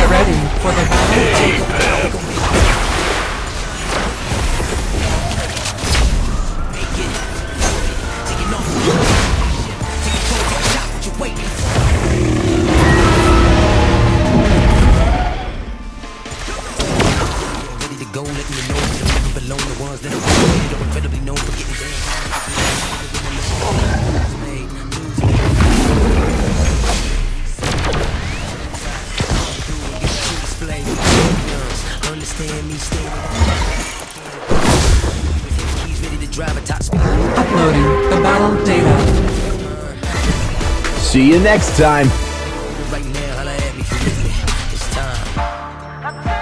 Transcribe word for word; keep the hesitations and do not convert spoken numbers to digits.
Get ready for the battle. Uploading the battle data. See you next time. Right now, holla at me. It's time.